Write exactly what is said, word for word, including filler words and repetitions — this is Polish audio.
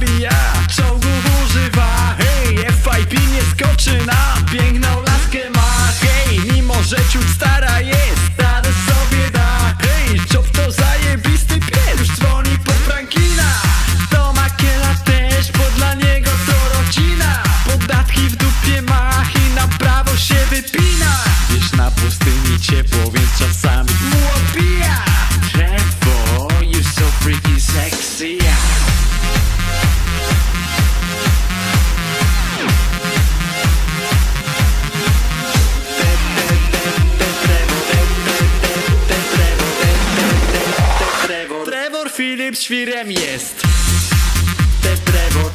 zabija, czołgów używa. Hej, F I P nie skoczy na piękną laskę ma. Hej, mimo że ciut stara jest, radę sobie da. Hej, Job to zajebisty pies, już dzwoni po Frankina. Do Makiela też, bo dla niego to rodzina. Podatki w dupie ma i na prawo się wypina. Wiesz, na pustyni ciepło, więc czasami mu odbija. Trevor, you so freaking sexy, yeah. Trevor Phillips świrem jest. Te Trevor